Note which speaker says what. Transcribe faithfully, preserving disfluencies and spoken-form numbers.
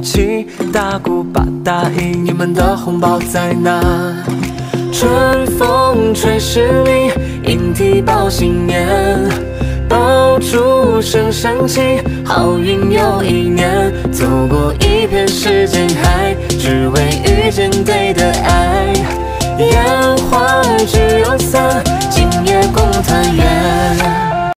Speaker 1: 七大姑八大姨，你们的红包在哪？春风吹十里，莺啼报新年，爆竹声声起，好运又一年。走过一片时间海，只为遇见对的爱。